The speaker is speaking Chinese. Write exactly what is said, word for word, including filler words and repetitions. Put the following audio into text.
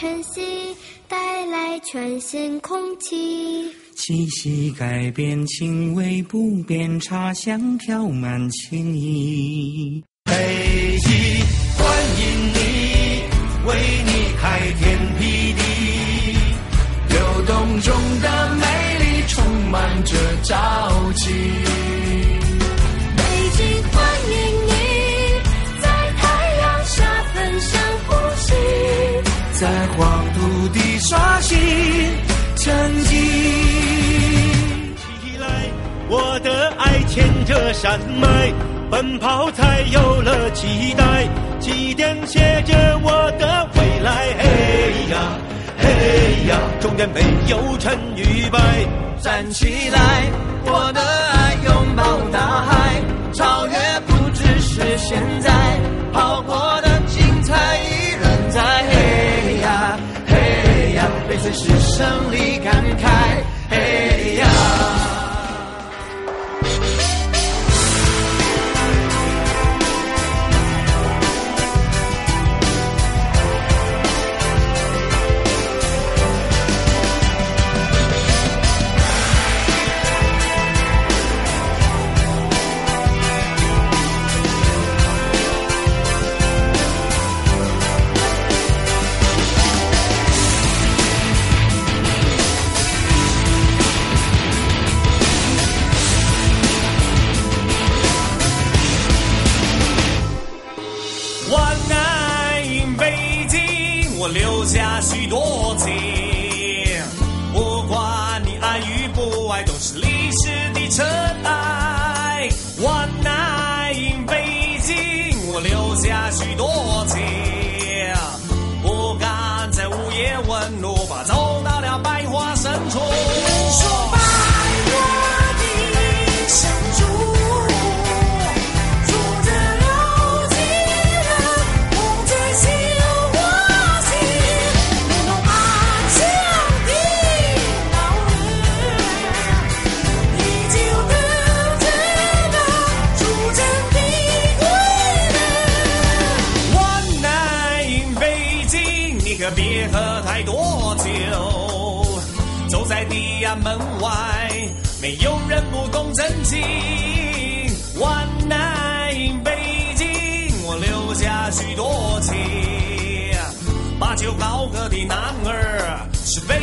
晨曦，带来全新空气。 气息改变，情味不变，茶香飘满情意。 北极欢迎你，为你开天辟地，流动中的美丽充满着朝气。 北京欢迎你，在太阳下分享呼吸， 在黄土地刷新成绩。 起来，我的爱牵着山脉，奔跑才有了期待，起点写着我的未来。嘿呀嘿呀，终点没有成与败。 站起来，我的爱拥抱大海，超越不只是现在，跑过的精彩依然在。嘿呀嘿呀，被随时胜利感慨。嘿呀， 我留下许多情，不管你爱与不爱，都是历史的尘埃。One night in 北京，我留下许多情，不敢在午夜问路，怕走到了百花深处。说百花的深处。可别喝太多酒，走在地安门外，没有人不懂真情。One night in 北京，我留下许多情，把酒高歌的男儿是北